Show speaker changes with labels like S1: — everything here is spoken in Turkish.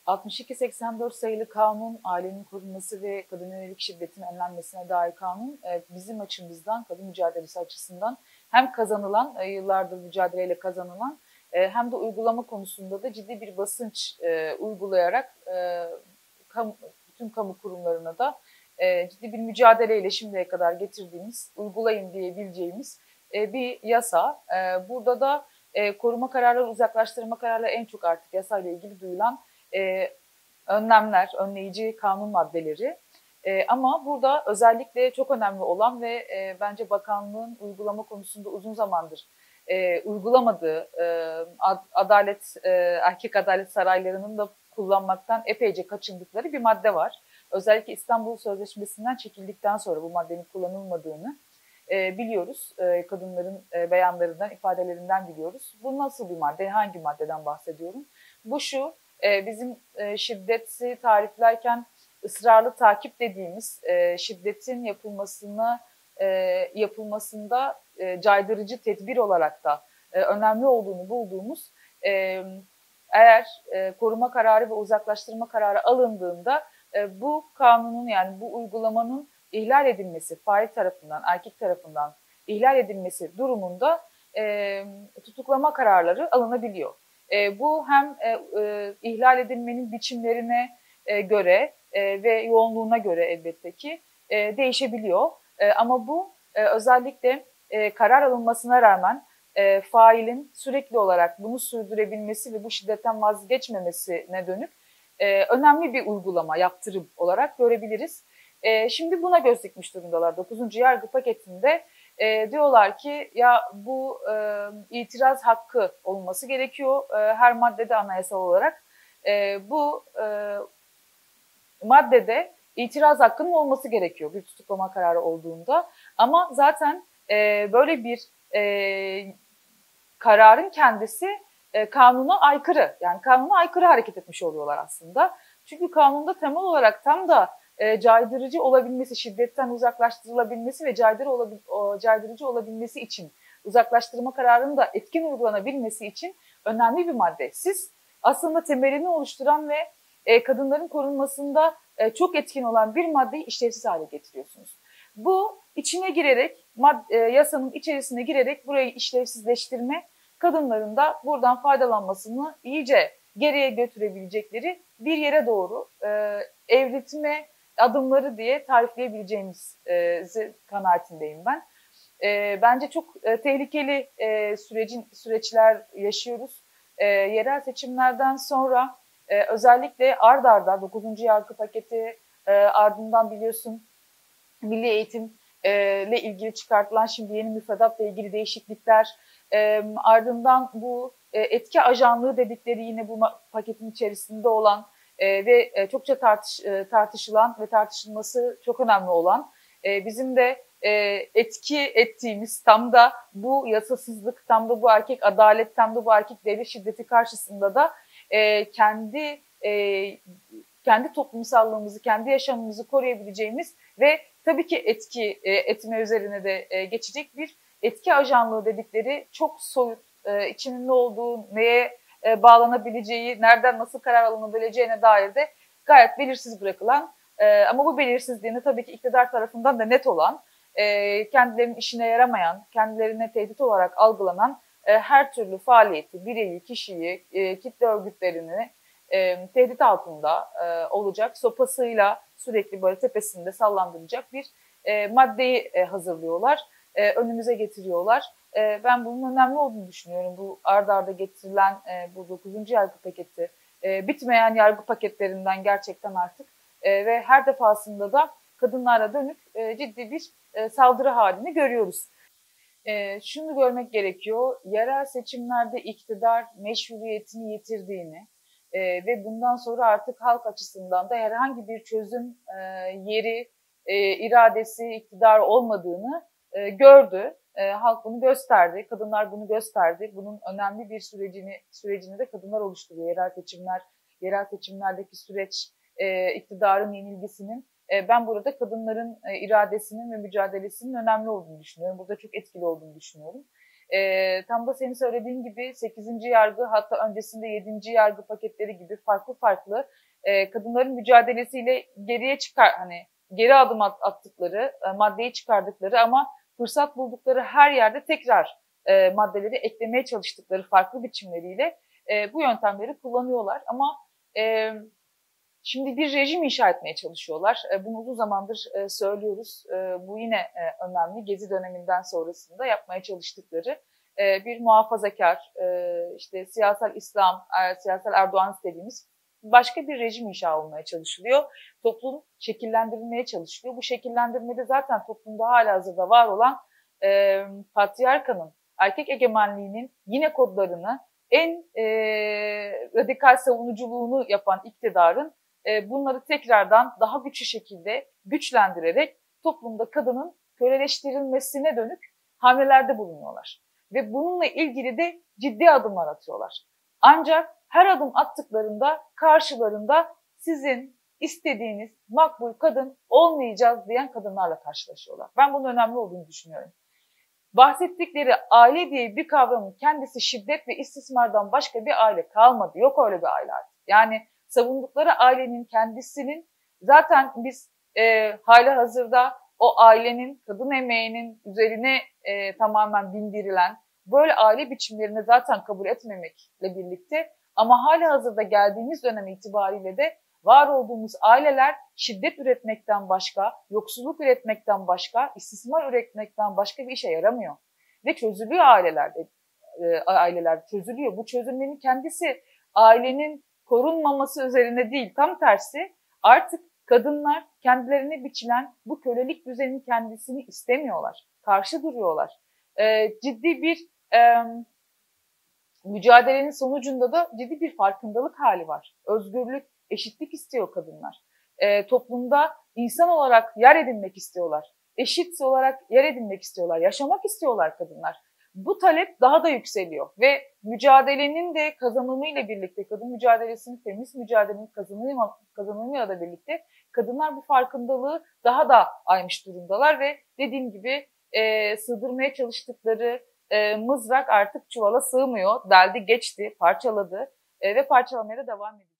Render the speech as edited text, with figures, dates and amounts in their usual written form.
S1: 6284 sayılı kanun, ailenin korunması ve kadına yönelik şiddetin önlenmesine dair kanun, bizim açımızdan, kadın mücadelesi açısından hem kazanılan, yıllardır mücadeleyle kazanılan, hem de uygulama konusunda da ciddi bir basınç uygulayarak bütün kamu kurumlarına da ciddi bir mücadeleyle şimdiye kadar getirdiğimiz, uygulayın diyebileceğimiz bir yasa. Burada da koruma kararları, uzaklaştırma kararları en çok artık yasayla ilgili duyulan önlemler, önleyici kanun maddeleri. Ama burada özellikle çok önemli olan ve bence bakanlığın uygulama konusunda uzun zamandır uygulamadığı erkek adalet saraylarının da kullanmaktan epeyce kaçındıkları bir madde var. Özellikle İstanbul Sözleşmesi'nden çekildikten sonra bu maddenin kullanılmadığını biliyoruz. Kadınların beyanlarından, ifadelerinden biliyoruz. Bu nasıl bir madde, hangi maddeden bahsediyorum? Bu şu, bizim şiddeti tariflerken ısrarlı takip dediğimiz şiddetin yapılmasında caydırıcı tedbir olarak da önemli olduğunu bulduğumuz eğer koruma kararı ve uzaklaştırma kararı alındığında bu kanunun, yani bu uygulamanın ihlal edilmesi, fail tarafından, erkek tarafından ihlal edilmesi durumunda tutuklama kararları alınabiliyor. Bu hem ihlal edilmenin biçimlerine göre ve yoğunluğuna göre elbette ki değişebiliyor. Ama bu özellikle karar alınmasına rağmen failin sürekli olarak bunu sürdürebilmesi ve bu şiddetten vazgeçmemesine dönük önemli bir uygulama, yaptırım olarak görebiliriz. Şimdi buna göz dikmiş durumdalar. 9. yargı paketinde diyorlar ki ya bu itiraz hakkı olması gerekiyor her maddede anayasal olarak. Bu maddede itiraz hakkının olması gerekiyor bir tutuklama kararı olduğunda. Ama zaten böyle bir kararın kendisi kanuna aykırı. Yani kanuna aykırı hareket etmiş oluyorlar aslında. Çünkü kanunda temel olarak tam da caydırıcı olabilmesi, şiddetten uzaklaştırılabilmesi ve caydırıcı olabilmesi için, uzaklaştırma kararının da etkin uygulanabilmesi için önemli bir madde. Siz aslında temelini oluşturan ve kadınların korunmasında çok etkin olan bir maddeyi işlevsiz hale getiriyorsunuz. Bu içine girerek, yasanın içerisine girerek burayı işlevsizleştirme, kadınların da buradan faydalanmasını iyice geriye götürebilecekleri bir yere doğru evrilme adımları diye tarifleyebileceğimiz kanaatindeyim ben. Bence çok tehlikeli süreçler yaşıyoruz. Yerel seçimlerden sonra özellikle ard arda 9. yargı paketi, ardından biliyorsun milli eğitim ile ilgili çıkartılan şimdi yeni müfredatla ilgili değişiklikler, ardından bu etki ajanlığı dedikleri yine bu paketin içerisinde olan ve çokça tartışılan ve tartışılması çok önemli olan, bizim de etki ettiğimiz, tam da bu yasasızlık, tam da bu erkek adalet, tam da bu erkek devlet şiddeti karşısında da kendi toplumsallığımızı, kendi yaşamımızı koruyabileceğimiz ve tabii ki etki etme üzerine de geçecek bir etki ajanlığı dedikleri çok soyut, içinin ne olduğu, neye bağlanabileceği, nereden nasıl karar alınabileceğine dair de gayet belirsiz bırakılan ama bu belirsizliğini tabii ki iktidar tarafından da net olan, kendilerinin işine yaramayan, kendilerine tehdit olarak algılanan her türlü faaliyeti, bireyi, kişiyi, kitle örgütlerini tehdit altında olacak, sopasıyla sürekli böyle tepesinde sallandıracak bir maddeyi hazırlıyorlar, önümüze getiriyorlar. Ben bunun önemli olduğunu düşünüyorum. Bu ard arda getirilen bu 9. yargı paketi, bitmeyen yargı paketlerinden gerçekten artık ve her defasında da kadınlara dönük ciddi bir saldırı halini görüyoruz. Şunu görmek gerekiyor, yerel seçimlerde iktidar meşruiyetini yitirdiğini ve bundan sonra artık halk açısından da herhangi bir çözüm yeri, iradesi, iktidar olmadığını gördü. Halk bunu gösterdi, kadınlar bunu gösterdi. Bunun önemli bir sürecini de kadınlar oluşturuyor. Yerel seçimlerdeki süreç, iktidarın yenilgisinin, ben burada kadınların iradesinin ve mücadelesinin önemli olduğunu düşünüyorum. Burada çok etkili olduğunu düşünüyorum. Tam da senin söylediğin gibi 8. yargı, hatta öncesinde 7. yargı paketleri gibi farklı farklı kadınların mücadelesiyle geri adım attıkları, maddeyi çıkardıkları ama fırsat buldukları her yerde tekrar maddeleri eklemeye çalıştıkları farklı biçimleriyle bu yöntemleri kullanıyorlar. Ama şimdi bir rejim inşa etmeye çalışıyorlar. Bunu uzun zamandır söylüyoruz. Bu yine önemli. Gezi döneminden sonrasında yapmaya çalıştıkları bir muhafazakar, işte siyasal İslam, siyasal Erdoğan dediğimiz başka bir rejim inşa olmaya çalışılıyor. Toplum şekillendirilmeye çalışılıyor. Bu şekillendirmede zaten toplumda halihazırda var olan patriarkanın, erkek egemenliğinin yine kodlarını, en radikal savunuculuğunu yapan iktidarın bunları tekrardan daha güçlü şekilde güçlendirerek toplumda kadının köleleştirilmesine dönük hamlelerde bulunuyorlar. Ve bununla ilgili de ciddi adımlar atıyorlar. Ancak her adım attıklarında karşılarında sizin istediğiniz makbul kadın olmayacağız diyen kadınlarla karşılaşıyorlar. Ben bunun önemli olduğunu düşünüyorum. Bahsettikleri aile diye bir kavramın kendisi şiddet ve istismardan başka bir aile kalmadı. Yok öyle bir aile artık. Yani savundukları ailenin kendisinin zaten biz halihazırda o ailenin kadın emeğinin üzerine tamamen bindirilen böyle aile biçimlerini zaten kabul etmemekle birlikte ama halihazırda geldiğimiz dönem itibariyle de var olduğumuz aileler şiddet üretmekten başka, yoksulluk üretmekten başka, istismar üretmekten başka bir işe yaramıyor. Ve çözülüyor aileler çözülüyor. Bu çözülmenin kendisi ailenin korunmaması üzerine değil, tam tersi artık kadınlar kendilerine biçilen bu kölelik düzeninin kendisini istemiyorlar, karşı duruyorlar. Ciddi bir mücadelenin sonucunda da ciddi bir farkındalık hali var. Özgürlük, eşitlik istiyor kadınlar. Toplumda insan olarak yer edinmek istiyorlar. Eşit olarak yer edinmek istiyorlar. Yaşamak istiyorlar kadınlar. Bu talep daha da yükseliyor ve mücadelenin de kazanımıyla birlikte, kadın mücadelesinin, feminist mücadelenin kazanımıyla da birlikte kadınlar bu farkındalığı daha da aymış durumdalar ve dediğim gibi sığdırmaya çalıştıkları mızrak artık çuvala sığmıyor. Deldi, geçti, parçaladı ve parçalamaya da devam ediyor.